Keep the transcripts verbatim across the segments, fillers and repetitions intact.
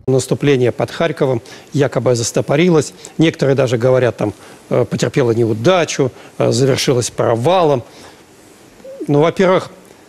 Наступление под Харьковом якобы застопорилось. Некоторые даже говорят, там потерпело неудачу, завершилось провалом. Ну, во-первых,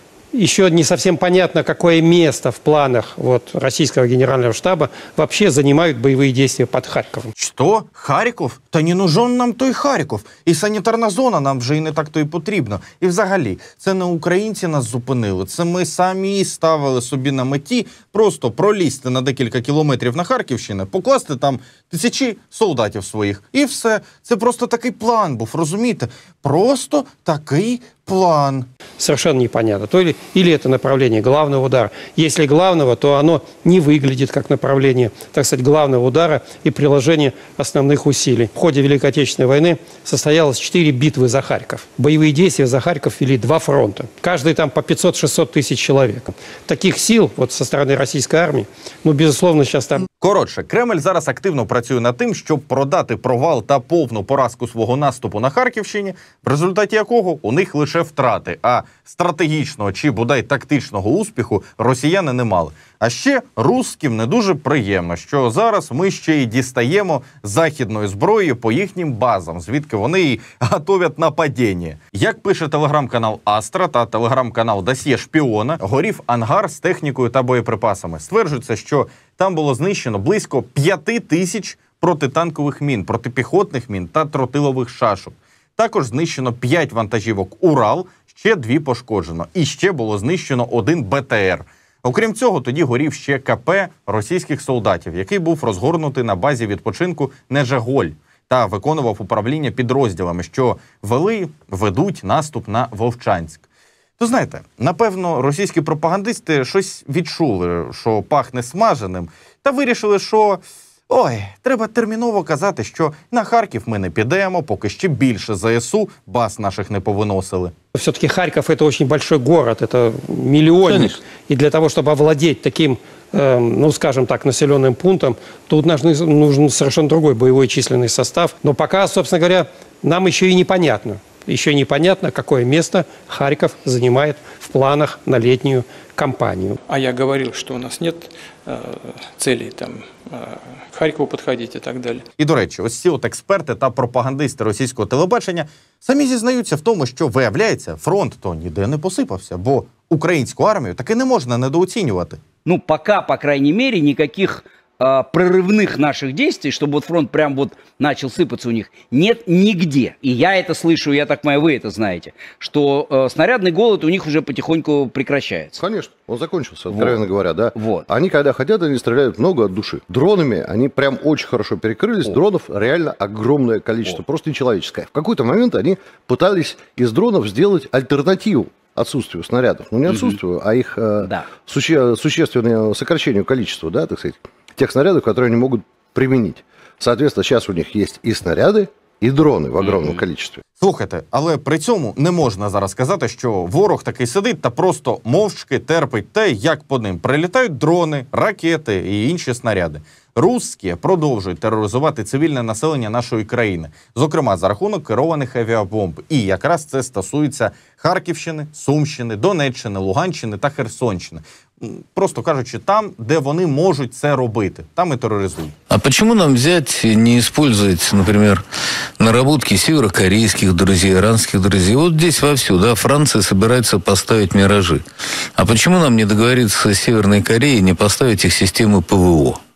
еще не совсем понятно, какое место в планах вот, российского генерального штаба вообще занимают боевые действия под Харьковом. Що? Харків? Та не нужен нам той Харків. І санітарна зона нам вже і не так то і потрібно. І взагалі, це не українці нас зупинили. Це ми самі ставили собі на меті просто пролізти на декілька кілометрів на Харківщину, покласти там тисячі солдатів своїх. І все. Це просто такий план був, розумієте? Просто такий план. Совершенно непонятно. То ли, или это направление главного удара. Если главного, то оно не выглядит как направление, так сказать, главного удара и приложение основных усилий. В ходе Великой Отечественной войны состоялось четыре битвы за Харьков. Боевые действия за Харьков вели два фронта. Каждый там по пятьсот-шестьсот тысяч человек. Таких сил вот со стороны российской армии, ну, безусловно, сейчас там... Коротше, Кремль зараз активно працює над тим, щоб продати провал та повну поразку свого наступу на Харківщині, в результаті якого у них лише втрати, а стратегічного чи, бодай, тактичного успіху росіяни не мали. А ще русским не дуже приємно, що зараз ми ще й дістаємо західної зброї по їхнім базам, звідки вони і готовять нападіння. Як пише телеграм-канал Астра та телеграм-канал Досьє Шпіона, горів ангар з технікою та боєприпасами. Стверджується, що там було знищено близько п'яти тисяч протитанкових мін, протипіхотних мін та тротилових шашок. Також знищено п'ять вантажівок «Урал», ще дві пошкоджено. І ще було знищено один Б Т Р. Окрім цього, тоді горів ще К П російських солдатів, який був розгорнутий на базі відпочинку Нежеголь та виконував управління підрозділами, що вели, ведуть наступ на Вовчанськ. То знаєте, напевно, російські пропагандисти щось відчули, що пахне смаженим, та вирішили, що ой, треба терміново казати, що на Харків ми не підемо, поки ще більше З С У баз наших не повиносили. Все-таки Харьков – это очень большой город, это миллионник. Конечно. И для того, чтобы овладеть таким, э, ну, скажем так, населенным пунктом, тут нужен, нужен совершенно другой боевой численный состав. Но пока, собственно говоря, нам еще и непонятно. Еще непонятно, какое место Харьков занимает в планах на летнюю кампанию. А я говорил, что у нас нет э, целей там, э, к Харькову подходить и так далі. І, до речі, ось ці от експерти та пропагандисти російського телебачення самі зізнаються в тому, що, виявляється, фронт то ніде не посипався, бо українську армію таки не можна недооцінювати. Ну, пока, по крайней мере, никаких э, прорывных наших действий, чтобы вот фронт прям вот начал сыпаться у них, нет нигде. И я это слышу, я так понимаю, вы это знаете, что э, снарядный голод у них уже потихоньку прекращается. Конечно, он закончился, откровенно вот. говоря, да. Вот. Они, когда хотят, они стреляют много от души. Дронами они прям очень хорошо перекрылись. Вот. Дронов реально огромное количество, вот. просто нечеловеческое. В какой-то момент они пытались из дронов сделать альтернативу отсутствию снарядов. Ну, не отсутствию, mm-hmm. а их э, да. суще, существенное сокращению количества, да, так сказать, тех снарядов, которые они могут применить. Соответственно, сейчас у них есть і снаряди, і дрони в огромному кількості. Слухайте, але при цьому не можна зараз сказати, що ворог такий сидить та просто мовчки терпить те, як по ним прилітають дрони, ракети і інші снаряди. Русські продовжують тероризувати цивільне населення нашої країни, зокрема за рахунок керованих авіабомб. І якраз це стосується Харківщини, Сумщини, Донеччини, Луганщини та Херсонщини. Просто кажучи, там, де вони можуть це робити, там і тероризують. А почему нам взять и не использовать, например, наработки северокорейских друзей, иранских друзей? Вот здесь вовсю, да, Франция собирается поставить «Миражи». А почему нам не договориться с Северной Кореей, не поставить их системы П В О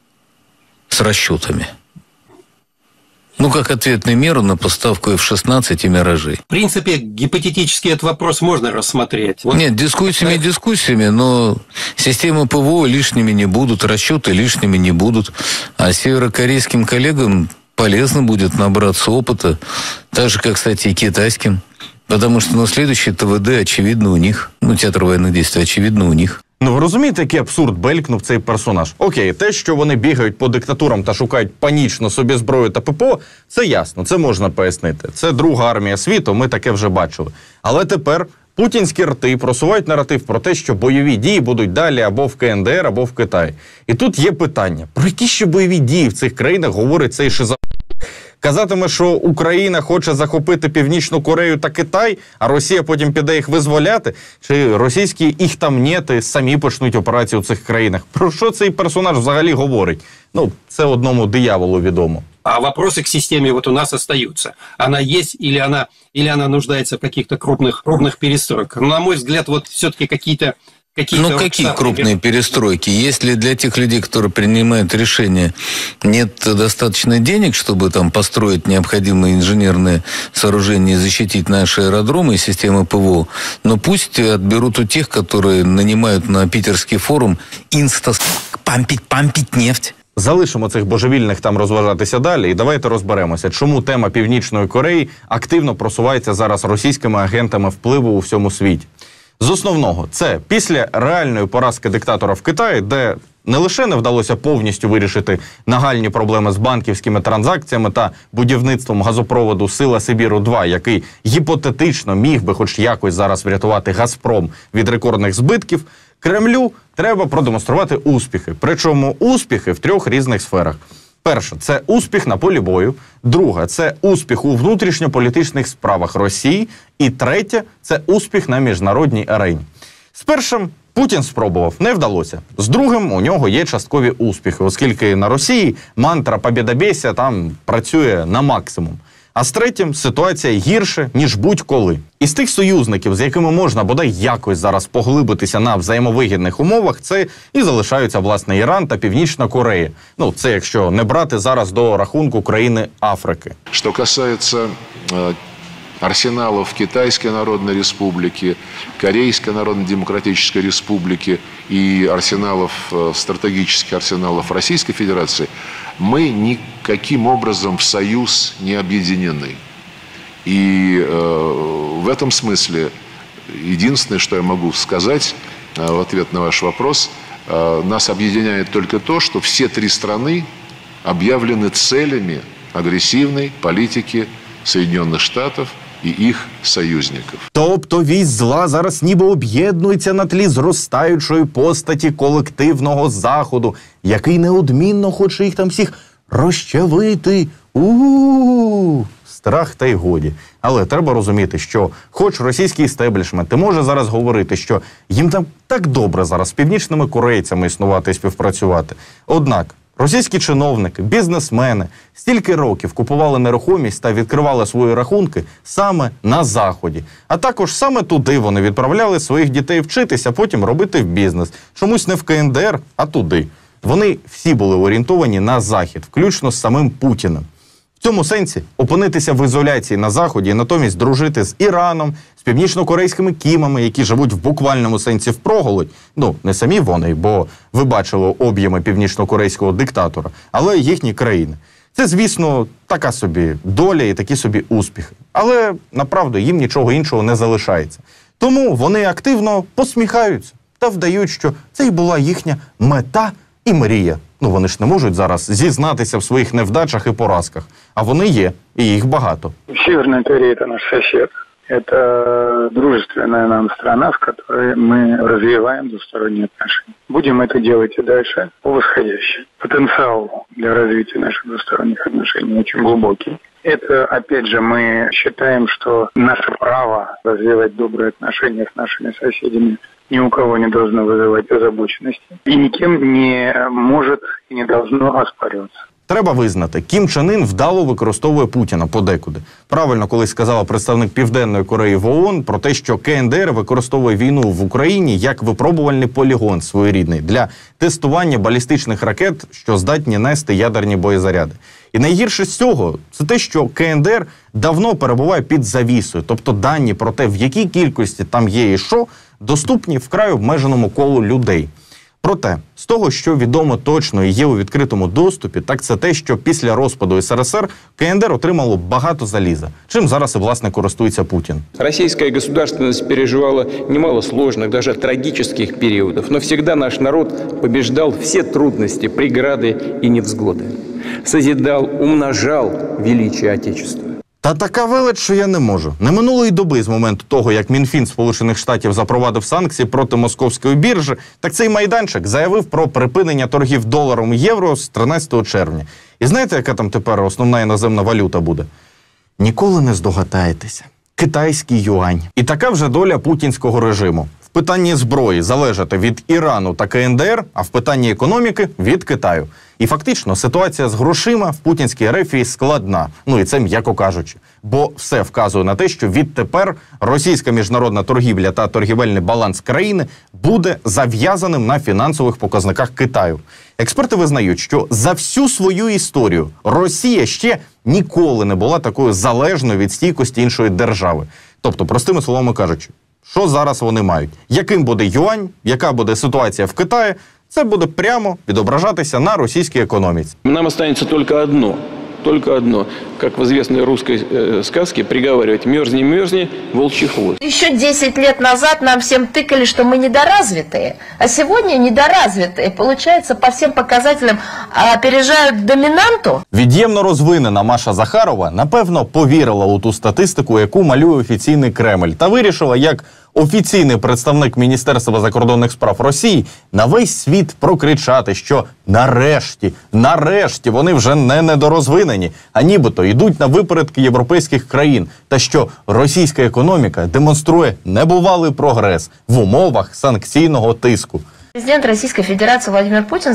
с расчетами? Ну, как ответную меру на поставку Ф шестнадцать и «Миражей». В принципе, гипотетически этот вопрос можно рассмотреть. Вот. Нет, дискуссиями да. дискуссиями, но системы П В О лишними не будут, расчеты лишними не будут. А северокорейским коллегам полезно будет набраться опыта, так же, как, кстати, и китайским. Потому что, ну, следующий Т В Д, очевидно, у них. Ну, театр военных действий, очевидно, у них. Ну, ви розумієте, який абсурд белькнув цей персонаж? Окей, те, що вони бігають по диктатурам та шукають панічно собі зброю та П П О, це ясно, це можна пояснити. Це друга армія світу, ми таке вже бачили. Але тепер путінські рти просувають наратив про те, що бойові дії будуть далі або в К Н Д Р, або в Китаї. І тут є питання, про які ще бойові дії в цих країнах говорить цей шиза... Казатиме, що Україна хоче захопити Північну Корею та Китай, а Росія потім піде їх визволяти? Чи російські іхтамнєти самі почнуть операцію у цих країнах? Про що цей персонаж взагалі говорить? Ну, це одному дияволу відомо. А вопросы к системе вот у нас остаются. Она есть или она, или она нуждается в каких-то крупных, крупных перестройках? Но, на мой взгляд, вот все-таки какие-то... Какие ну, какие крупные перестройки? Если для тех людей, которые принимают решения, нет достаточно денег, чтобы там построить необходимые инженерные сооружения и защитить наши аэродромы и системы ПВО, но пусть отберут у тех, которые нанимают на питерский форум инста пампить, пампить нефть. Залишимо цих божевільних там розважатися далі і давайте розберемося, чому тема Північної Кореї активно просувається зараз російськими агентами впливу у всьому світі. З основного, це після реальної поразки диктатора в Китаї, де не лише не вдалося повністю вирішити нагальні проблеми з банківськими транзакціями та будівництвом газопроводу Сила Сибіру два, який гіпотетично міг би хоч якось зараз врятувати Газпром від рекордних збитків, Кремлю треба продемонструвати успіхи. Причому успіхи в трьох різних сферах. Перше – це успіх на полі бою. Друге – це успіх у внутрішньополітичних справах Росії. І третє – це успіх на міжнародній арені. З першим Путін спробував, не вдалося. З другим у нього є часткові успіхи, оскільки на Росії мантра «побєдобєсія» там працює на максимум. А з третім ситуація гірше, ніж будь-коли. Із тих союзників, з якими можна бодай якось зараз поглибитися на взаємовигідних умовах, це і залишаються, власне, Іран та Північна Корея. Ну, це якщо не брати зараз до рахунку країни Африки. Що касається э, арсеналов Китайской Народной Республики, Корейской Народно-Демократической Республики и арсеналов, э, стратегических арсеналов Российской Федерации, мы никаким образом в союз не объединены. И э, в этом смысле единственное, что я могу сказать э, в ответ на ваш вопрос, э, нас объединяет только то, что все три страны объявлены целями агрессивной политики Соединенных Штатов і їх союзників. Тобто вісь зла зараз ніби об'єднується на тлі зростаючої постаті колективного Заходу, який неодмінно хоче їх там всіх розчавити. У-у-у! Страх та й годі. Але треба розуміти, що хоч російський істеблішмент і може зараз говорити, що їм там так добре зараз з північними корейцями існувати і співпрацювати. Однак російські чиновники, бізнесмени стільки років купували нерухомість та відкривали свої рахунки саме на Заході. А також саме туди вони відправляли своїх дітей вчитися, потім робити в бізнес. Чомусь не в КНДР, а туди. Вони всі були орієнтовані на Захід, включно з самим Путіним. В цьому сенсі опинитися в ізоляції на Заході і натомість дружити з Іраном, з північно-корейськими кімами, які живуть в буквальному сенсі впроголодь. Ну, не самі вони, бо ви бачили об'єми північно-корейського диктатора, але їхні країни. Це, звісно, така собі доля і такі собі успіхи. Але, направду, їм нічого іншого не залишається. Тому вони активно посміхаються та вдають, що це й була їхня мета і мрія. Ну, вони ж не можуть зараз зізнатися в своїх невдачах і поразках. А вони є, і їх багато. Северная Корея – это наш сосед. Это дружественная нам страна, с которой мы развиваем двусторонние отношения. Будем это делать и дальше по восходящей. Потенциал для развития наших двусторонних отношений очень глубокий. Это, опять же, мы считаем, что наше право развивать добрые отношения с нашими соседями ни у кого не должно вызывать озабоченности. И никем не может и не должно оспариваться. Треба визнати, Кім Чен Ін вдало використовує Путіна подекуди. Правильно колись сказала представник Південної Кореї в ООН про те, що КНДР використовує війну в Україні як випробувальний полігон своєрідний для тестування балістичних ракет, що здатні нести ядерні боєзаряди. І найгірше з цього – це те, що КНДР давно перебуває під завісою, тобто дані про те, в якій кількості там є і що, доступні вкрай обмеженому колу людей. Проте, з того, що відомо точно і є у відкритому доступі, так це те, що після розпаду СРСР КНДР отримало багато заліза, чим зараз і, власне, користується Путін. Российская государственность переживала немало сложных, даже трагических периодов, но всегда наш народ побеждал все трудности, преграды и невзгоды. Созидал, умножал величие Отечества. Та така велич, що я не можу. Не минулої доби з моменту того, як Мінфін Сполучених Штатів запровадив санкції проти московської біржі, так цей майданчик заявив про припинення торгів доларом і євро з тринадцятого червня. І знаєте, яка там тепер основна іноземна валюта буде? Ніколи не здогадаєтеся. Китайський юань. І така вже доля путінського режиму. В питанні зброї залежати від Ірану та ка ен де ер, а в питанні економіки – від Китаю. І фактично ситуація з грошима в путінській рефії складна. Ну і це м'яко кажучи. Бо все вказує на те, що відтепер російська міжнародна торгівля та торгівельний баланс країни буде зав'язаним на фінансових показниках Китаю. Експерти визнають, що за всю свою історію Росія ще ніколи не була такою залежною від стійкості іншої держави. Тобто, простими словами кажучи, що зараз вони мають? Яким буде юань, яка буде ситуація в Китаї, це буде прямо відображатися на російській економіці. Нам останется только одно. Только одно. Как в известной русской э, сказке приговаривать: мерзни, мерзни, волчий хвост. Еще десять лет назад нам всем тыкали, что мы недоразвитые. А сегодня недоразвитые, получается, по всем показателям опережают доминанту. Від'ємно розвинена Маша Захарова, напевно, повірила у ту статистику, яку малює офіційний Кремль, та вирішила, як офіційний представник Міністерства закордонних справ Росії, на весь світ прокричати, що нарешті, нарешті вони вже не недорозвинені, а нібито йдуть на випередки європейських країн, та що російська економіка демонструє небувалий прогрес в умовах санкційного тиску. Президент Российской Федерации Владимир Путин,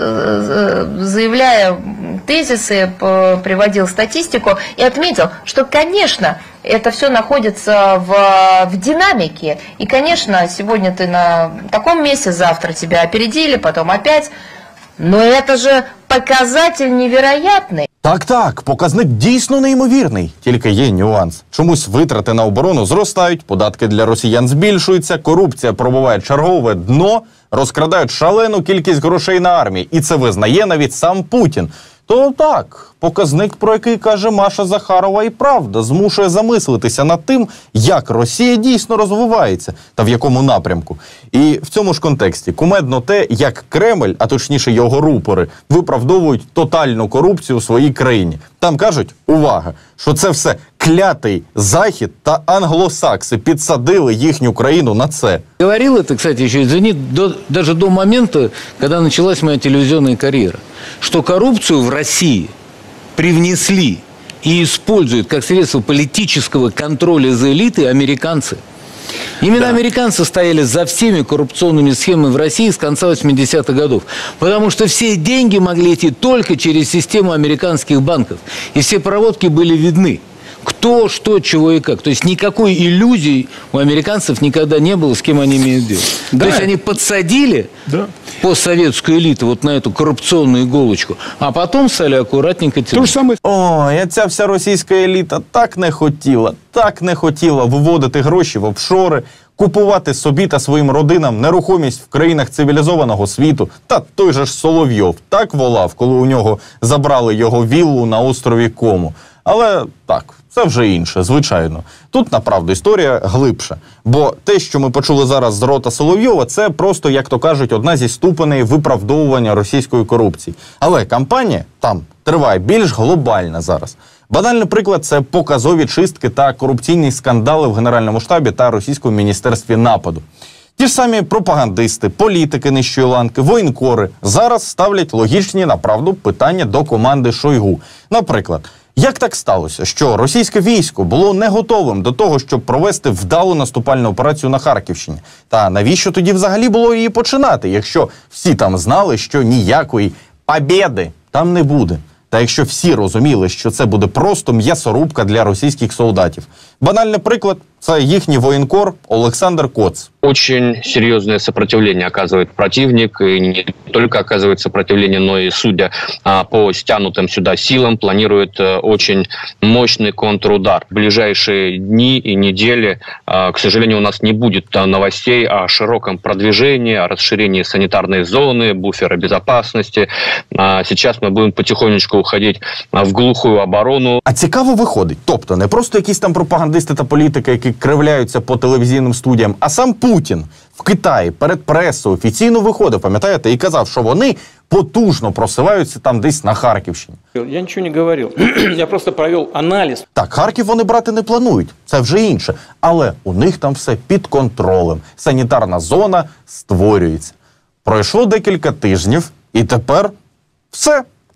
заявляя тезисы, приводил статистику и отметил, что, конечно, это все находится в, в динамике. И, конечно, сегодня ты на таком месте, завтра тебя опередили, потом опять. Но это же показатель невероятный. Так-так, показник дійсно неймовірний. Тільки є нюанс. Чомусь витрати на оборону зростають, податки для росіян збільшуються, корупція пробиває чергове дно, розкрадають шалену кількість грошей на армії. І це визнає навіть сам Путін. То так, показник, про який каже Маша Захарова, і правда змушує замислитися над тим, як Росія дійсно розвивається та в якому напрямку. І в цьому ж контексті кумедно те, як Кремль, а точніше його рупори, виправдовують тотальну корупцію у своїй країні. Там кажуть, увага, що це все клятий Захід та англосакси підсадили їхню країну на це. Говорил это, кстати, еще, извини, до, даже до момента, когда началась моя телевизионная карьера, что коррупцию в России привнесли и используют как средство политического контроля за элитой американцы. Именно да. Американцы стояли за всеми коррупционными схемами в России с конца восьмидесятых годов. Потому что все деньги могли идти только через систему американских банков. И все проводки были видны. Кто, что, чего и как. То есть никакой иллюзии у американцев никогда не было, с кем они имеют дело. Да. То есть они подсадили да. постсоветскую элиту вот на эту коррупционную иголочку, а потом стали аккуратненько тянуть. Саме... Ой, ця вся російська еліта так не хотіла, так не хотіла виводити гроші в офшори, купувати собі та своїм родинам нерухомість в країнах цивілізованого світу. Та той же ж Соловйов так волав, коли у нього забрали його віллу на острові Кому. Але так, це вже інше, звичайно. Тут, направду, історія глибша. Бо те, що ми почули зараз з рота Соловйова, це просто, як то кажуть, одна зі ступеней виправдовування російської корупції. Але кампанія там триває більш глобальна зараз. Банальний приклад – це показові чистки та корупційні скандали в Генеральному штабі та Російському міністерстві нападу. Ті ж самі пропагандисти, політики нижчої ланки, воєнкори зараз ставлять логічні, направду, питання до команди Шойгу. Наприклад, як так сталося, що російське військо було не готовим до того, щоб провести вдалу наступальну операцію на Харківщині? Та навіщо тоді взагалі було її починати, якщо всі там знали, що ніякої побєди там не буде? Та якщо всі розуміли, що це буде просто м'ясорубка для російських солдатів? Банальний приклад – це їхній воєнкор Олександр Коц. Очень серьезное сопротивление оказывает противник, и не только оказывает сопротивление, но и, судя а, по стянутым сюда силам, планирует а, очень мощный контрудар. В ближайшие дни и недели, а, к сожалению, у нас не будет а, новостей о широком продвижении, о расширении санитарной зоны, буфера безопасности. А, сейчас мы будем потихонечку уходить а, в глухую оборону. А цікаво виходить, тобто не просто якісь там пропагандисти та політики, які кривляються по телевізійним студіям, а сам Путін в Китаї перед пресою офіційно виходив, пам'ятаєте, і казав, що вони потужно просиваються там десь на Харківщині. Я нічого не говорив, я просто провів аналіз. Так, Харків вони брати не планують, це вже інше, але у них там все під контролем, санітарна зона створюється. Пройшло декілька тижнів, і тепер все.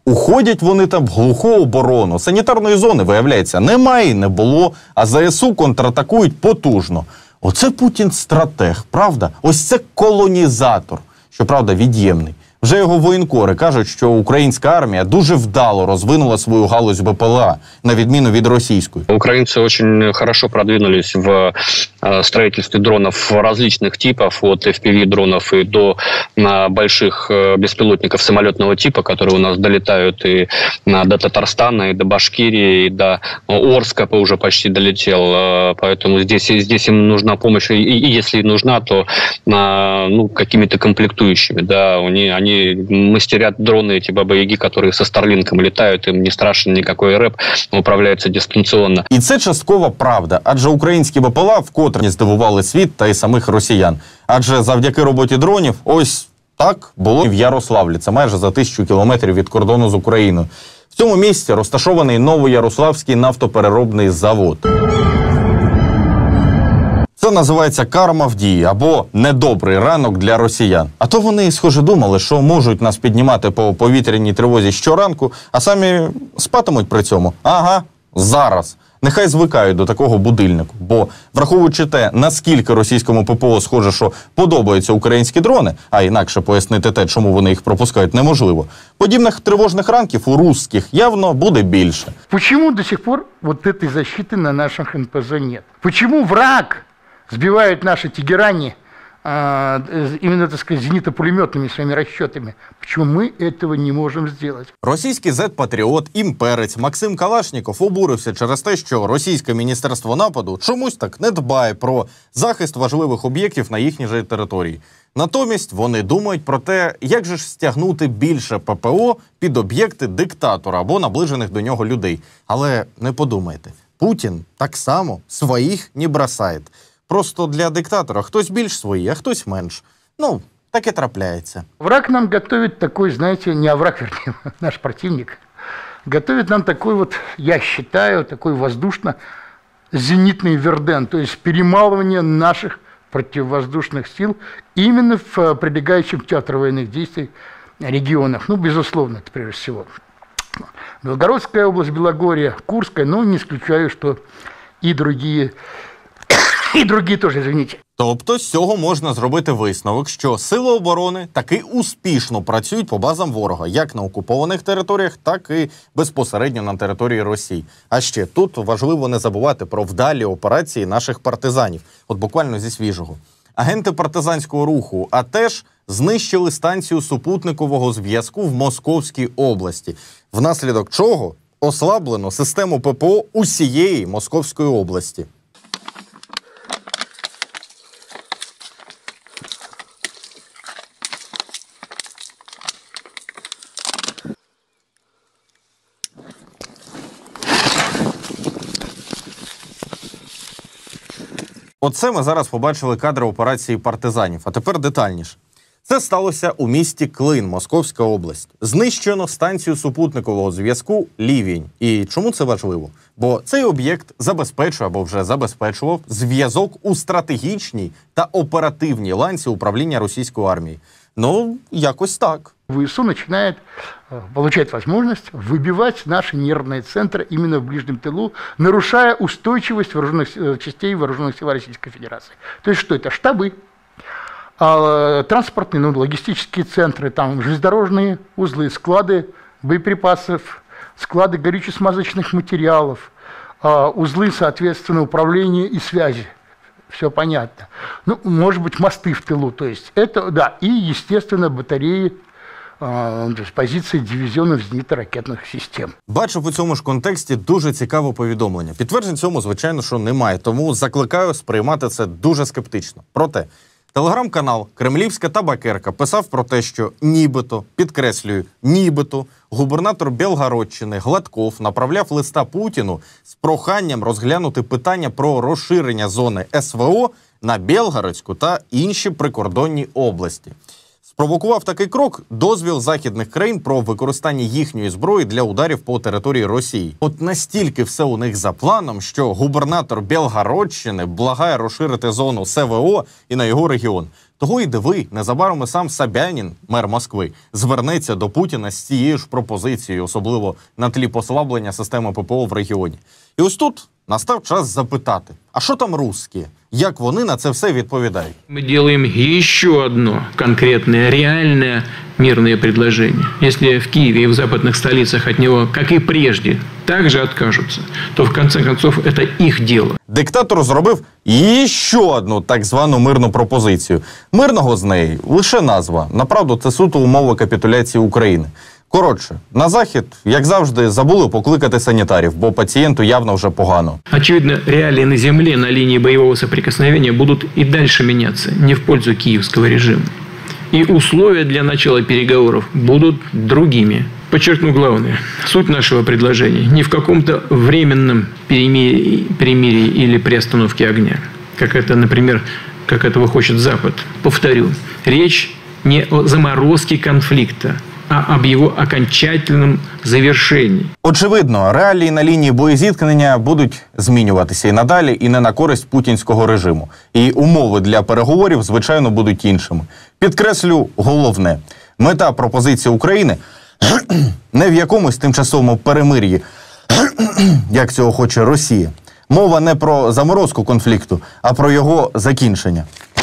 Уходять вони там в глуху оборону. Санітарної зони, виявляється, немає і не було, а ЗСУ контратакують потужно. Оце Путін стратег, правда? Ось це колонізатор, щоправда, від'ємний. Вже його воєнкори кажуть, що українська армія дуже вдало розвинула свою галузь БПЛА, на відміну від російської. Украинцы очень хорошо продвинулись в строительстве дронов различных типов, от эф пи ви-дронов и до больших беспилотников самолетного типа, которые у нас долетают и до Татарстана, и до Башкирии, и до Орска уже почти долетел. Поэтому здесь, здесь им нужна помощь, и, и если нужна, то ну, какими-то комплектующими. Да, они, они мастерят дроны, эти Баба-Яги, которые со Старлинком летают, им не страшен никакой рэп, управляются дистанционно. І це часткова правда, адже українські БПЛА вкотре здивували світ та й самих росіян. Адже завдяки роботі дронів, ось так було в Ярославлі, це майже за тисячу кілометрів від кордону з Україною. В цьому місці розташований Новоярославський нафтопереробний завод. Це називається карма в дії, або недобрий ранок для росіян. А то вони, схоже, думали, що можуть нас піднімати по повітряній тривозі щоранку, а самі спатимуть при цьому. Ага, зараз. Нехай звикають до такого будильнику. Бо, враховуючи те, наскільки російському ППО схоже, що подобаються українські дрони, а інакше пояснити те, чому вони їх пропускають, неможливо, подібних тривожних ранків у русських явно буде більше. Почему до сих пор вот этой защиты на наших эн пэ зэ нет? Почему враг сбивают наши Тегерани а, именно, так сказать, зенитно-пулеметными своими расчетами? Почему мы этого не можем сделать? Російський зет-патріот, імперець Максим Калашніков обурився через те, що російське міністерство нападу чомусь так не дбає про захист важливих об'єктів на їхній же території. Натомість вони думають про те, як же ж стягнути більше пе пе о під об'єкти диктатора або наближених до нього людей. Але не подумайте, Путін так само своїх не бросає. Просто для диктатора хтось більш свої, а хтось менш. Ну, так и трапляется. Враг нам готовит такой, знаете, не враг, вернее, наш противник, готовит нам такой вот, я считаю, такой воздушно-зенитный Верден, то есть перемалывание наших противовоздушных сил именно в прилегающих к театру военных действий регионах. Ну, безусловно, это прежде всего Белгородская область, Белогорье, Курская, но не исключаю, что и другие, и другие тоже, извините. Тобто з цього можна зробити висновок, що сили оборони таки успішно працюють по базам ворога, як на окупованих територіях, так і безпосередньо на території Росії. А ще тут важливо не забувати про вдалі операції наших партизанів, от буквально зі свіжого. Агенти партизанського руху а те ж знищили станцію супутникового зв'язку в Московській області, внаслідок чого ослаблено систему пе пе о усієї Московської області. Оце ми зараз побачили кадри операції партизанів, а тепер детальніше. Це сталося у місті Клин, Московська область. Знищено станцію супутникового зв'язку «Лівень». І чому це важливо? Бо цей об'єкт забезпечує або вже забезпечував зв'язок у стратегічній та оперативній ланці управління російської армії. Ну, якось так. ВСУ начинает, получает возможность выбивать наши нервные центры именно в ближнем тылу, нарушая устойчивость вооруженных частей вооруженных сил Российской Федерации. То есть что это? Штабы, транспортные, ну, логистические центры, там, железнодорожные узлы, склады боеприпасов, склады горюче-смазочных материалов, узлы, соответственно, управления и связи. Все понятно. Ну, может быть, мосты в тылу, то есть это, да, и, естественно, батареи, з позиції дивізіонів зенітно-ракетних систем. Бачив у цьому ж контексті дуже цікаве повідомлення. Підтверджень цьому, звичайно, що немає, тому закликаю сприймати це дуже скептично. Проте, телеграм-канал «Кремлівська табакерка» писав про те, що нібито, підкреслюю, нібито, губернатор Білгородщини Гладков направляв листа Путіну з проханням розглянути питання про розширення зони ес ве о на Білгородську та інші прикордонні області. З Спровокував такий крок дозвіл західних країн про використання їхньої зброї для ударів по території Росії. От настільки все у них за планом, що губернатор Білгородщини благає розширити зону С В О і на його регіон. Того й диви, незабаром і сам Собянін, мер Москви, звернеться до Путіна з цією ж пропозицією, особливо на тлі послаблення системи П П О в регіоні. І ось тут настав час запитати, а що там русські? Як вони на це все відповідають? Мы делаем еще одно конкретное, реальное мирное предложение. Если в Киеве и в западных столицах от него, как и прежде, также откажутся, то в конце концов это их дело. Диктатор зробив ще одну так звану мирну пропозицію. Мирного з неї лише назва. Направду, це суто умови капітуляції України. Коротше, на Захід, як завжди, забули покликати санітарів, бо пацієнту явно вже погано. Очевидно, реалии на земле на линии боевого соприкосновения будут и дальше меняться, не в пользу киевского режима. И условия для начала переговоров будут другими. Подчеркну главное. Суть нашего предложения не в каком-то временном перемирии, перемирии или приостановке огня, как это, например, как этого хочет Запад. Повторю, речь не о заморозке конфликта, а об його окончательному завершенні. Очевидно, реалії на лінії боєзіткнення будуть змінюватися і надалі, і не на користь путінського режиму. І умови для переговорів, звичайно, будуть іншими. Підкреслю головне. Мета пропозиції України не в якомусь тимчасовому перемир'ї, як цього хоче Росія. Мова не про заморозку конфлікту, а про його закінчення.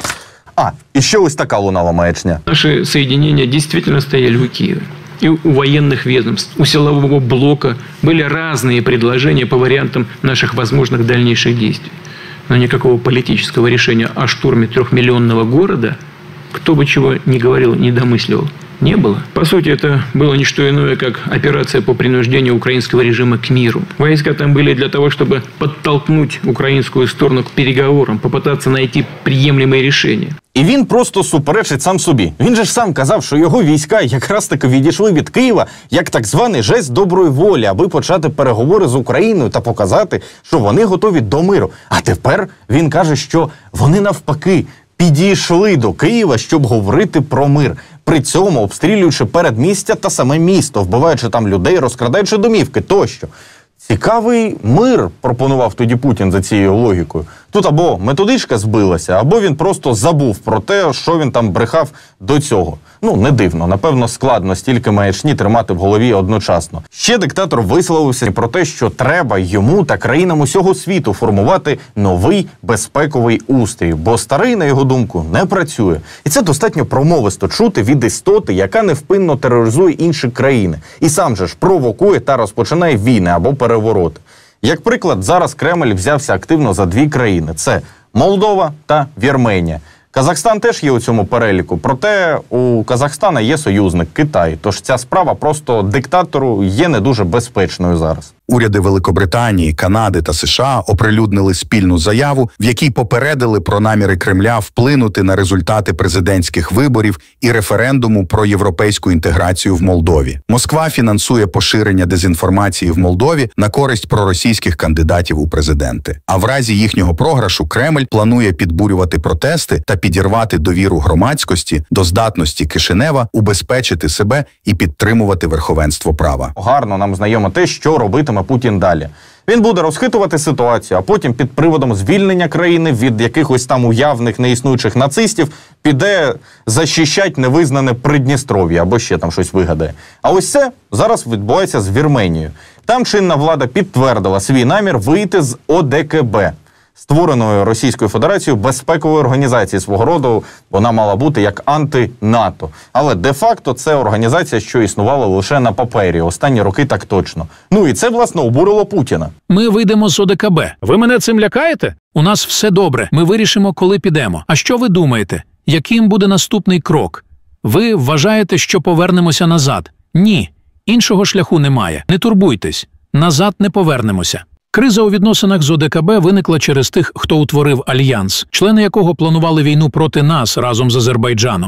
А, і ще ось така лунала маячня. Наши соединения действительно стояли у Киева. И у военных ведомств, у силового блока были разные предложения по вариантам наших возможных дальнейших действий. Но никакого политического решения о штурме трехмиллионного города, кто бы чего ни говорил, ни домысливал, не было. По сути, это было не что иное, как операция по принуждению украинского режима к миру. Войска там были для того, чтобы подтолкнуть украинскую сторону к переговорам, попытаться найти приемлемые решения. І він просто суперечить сам собі. Він же ж сам казав, що його війська якраз таки відійшли від Києва як так званий жест доброї волі, аби почати переговори з Україною та показати, що вони готові до миру. А тепер він каже, що вони навпаки підійшли до Києва, щоб говорити про мир. При цьому обстрілюючи передмістя та саме місто, вбиваючи там людей, розкрадаючи домівки тощо. Цікавий мир, пропонував тоді Путін за цією логікою. Тут або методичка збилася, або він просто забув про те, що він там брехав до цього. Ну, не дивно. Напевно, складно стільки маячні тримати в голові одночасно. Ще диктатор висловився про те, що треба йому та країнам усього світу формувати новий безпековий устрій, бо старий, на його думку, не працює. І це достатньо промовисто чути від істоти, яка невпинно тероризує інші країни. І сам же ж провокує та розпочинає війни або перевороти. Як приклад, зараз Кремль взявся активно за дві країни – це Молдова та Вірменія. Казахстан теж є у цьому переліку, проте у Казахстана є союзник – Китай, тож ця справа просто диктатору є не дуже безпечною зараз. Уряди Великобританії, Канади та США оприлюднили спільну заяву, в якій попередили про наміри Кремля вплинути на результати президентських виборів і референдуму про європейську інтеграцію в Молдові. Москва фінансує поширення дезінформації в Молдові на користь проросійських кандидатів у президенти. А в разі їхнього програшу Кремль планує підбурювати протести та підірвати довіру громадськості до здатності Кишинева убезпечити себе і підтримувати верховенство права. Гарно нам знайомо те, що робитиме Путін далі. Він буде розхитувати ситуацію, а потім під приводом звільнення країни від якихось там уявних неіснуючих нацистів піде захищати невизнане Придністров'я або ще там щось вигадає. А ось це зараз відбувається з Вірменією. Там чинна влада підтвердила свій намір вийти з О Де Ке Бе, створеною Російською Федерацією безпекової організації свого роду. Вона мала бути як анти-НАТО. Але де-факто це організація, що існувала лише на папері. Останні роки так точно. Ну і це, власне, обурило Путіна. Ми вийдемо з О Де Ка Бе. Ви мене цим лякаєте? У нас все добре. Ми вирішимо, коли підемо. А що ви думаєте? Яким буде наступний крок? Ви вважаєте, що повернемося назад? Ні. Іншого шляху немає. Не турбуйтесь. Назад не повернемося. Криза у відносинах з О Де Ка Бе виникла через тих, хто утворив альянс, члени якого планували війну проти нас разом з Азербайджаном.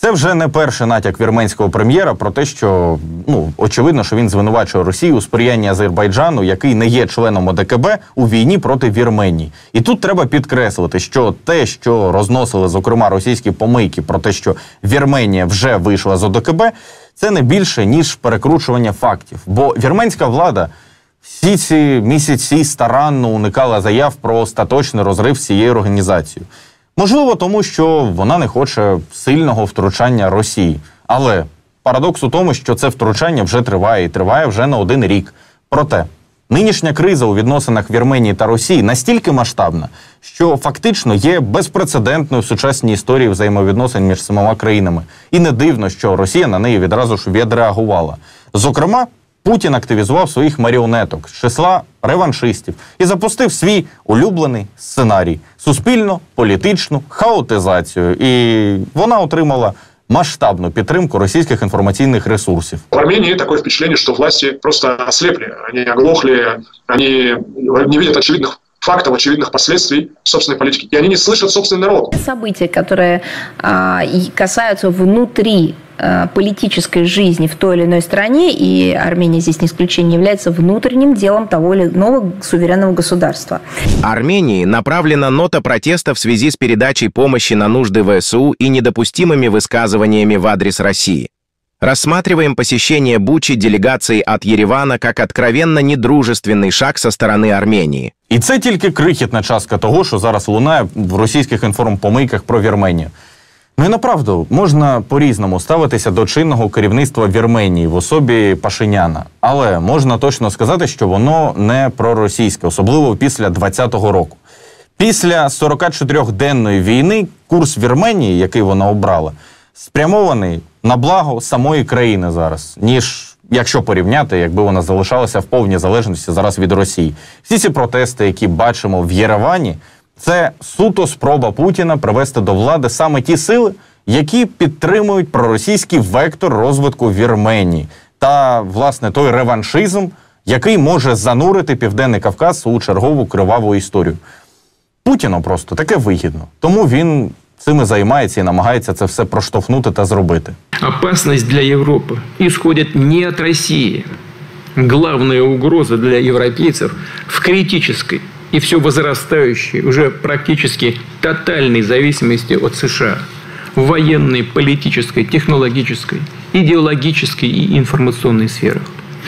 Це вже не перший натяк вірменського прем'єра про те, що, ну, очевидно, що він звинувачує Росію у сприянні Азербайджану, який не є членом О Де Ка Бе, у війні проти Вірменії. І тут треба підкреслити, що те, що розносили, зокрема, російські помийки про те, що Вірменія вже вийшла з О Де Ка Бе, це не більше, ніж перекручування фактів. Бо вірменська влада всі ці місяці старанно уникала заяв про остаточний розрив з цією організацією. Можливо, тому що вона не хоче сильного втручання Росії. Але парадокс у тому, що це втручання вже триває, і триває вже не один рік. Проте, нинішня криза у відносинах Вірменії та Росії настільки масштабна, що фактично є безпрецедентною в сучасній історії взаємовідносин між самими країнами. І не дивно, що Росія на неї відразу ж відреагувала. Зокрема, Путін активізував своїх маріонеток з числа реваншистів і запустив свій улюблений сценарій – суспільно-політичну хаотизацію. І вона отримала масштабну підтримку російських інформаційних ресурсів. В Армении такое впечатление, что власти просто ослепли, они оглохли, они не видят очевидных фактов, очевидных последствий собственной политики, и они не слышат собственный народ. События, которые а, касаются внутри а, политической жизни в той или иной стране, и Армения здесь не исключение, является внутренним делом того или иного суверенного государства. Армении направлена нота протеста в связи с передачей помощи на нужды Вэ Эс У и недопустимыми высказываниями в адрес России. Рассматриваем посещение Бучи делегацией от Еревана как откровенно недружественный шаг со стороны Армении. І це тільки крихітна частка того, що зараз лунає в російських інформпомийках про Вірменію. Ну і направду, можна по-різному ставитися до чинного керівництва Вірменії в особі Пашиняна. Але можна точно сказати, що воно не проросійське, особливо після двадцятого року. Після сорокачотирьохденної війни курс Вірменії, який вона обрала, спрямований на благо самої країни зараз, ніж, якщо порівняти, якби вона залишалася в повній залежності зараз від Росії. Всі ці протести, які бачимо в Єревані, це суто спроба Путіна привести до влади саме ті сили, які підтримують проросійський вектор розвитку Вірменії та, власне, той реваншизм, який може занурити Південний Кавказ у чергову криваву історію. Путіну просто таке вигідно, тому він цим і займається і намагається це все проштовхнути та зробити. Опасность для Европы исходит не от России. Главная угроза для европейцев в критической и все возрастающей, уже практически тотальной зависимости от США. В военной, политической, технологической, идеологической и информационной сферах.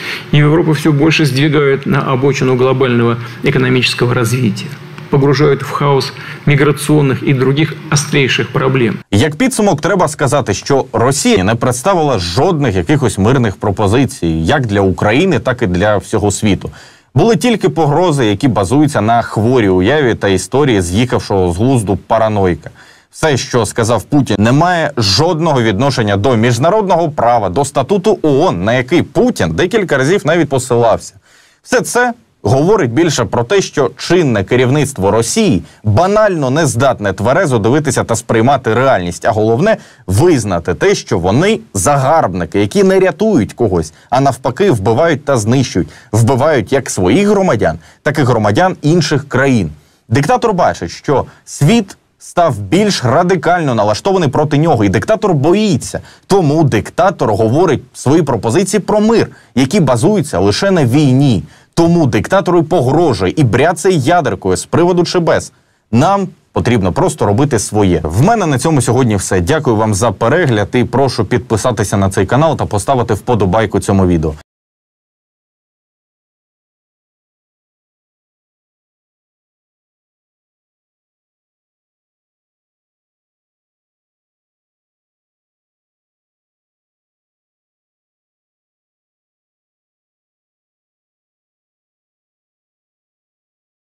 И Европу все больше сдвигают на обочину глобального экономического развития. Погружають в хаос міграційних і других острейших проблем. Як підсумок, треба сказати, що Росія не представила жодних якихось мирних пропозицій, як для України, так і для всього світу. Були тільки погрози, які базуються на хворій уяві та історії з'їхавшого з глузду параноїка. Все, що сказав Путін, не має жодного відношення до міжнародного права, до статуту О О Н, на який Путін декілька разів навіть посилався. Все це говорить більше про те, що чинне керівництво Росії банально не здатне тверезо дивитися та сприймати реальність, а головне – визнати те, що вони загарбники, які не рятують когось, а навпаки вбивають та знищують. Вбивають як своїх громадян, так і громадян інших країн. Диктатор бачить, що світ став більш радикально налаштований проти нього, і диктатор боїться. Тому диктатор говорить свої пропозиції про мир, які базуються лише на війні. Тому диктатору погрожує і бряцає ядеркою з приводу чи без. Нам потрібно просто робити своє. В мене на цьому сьогодні все. Дякую вам за перегляд і прошу підписатися на цей канал та поставити вподобайку цьому відео.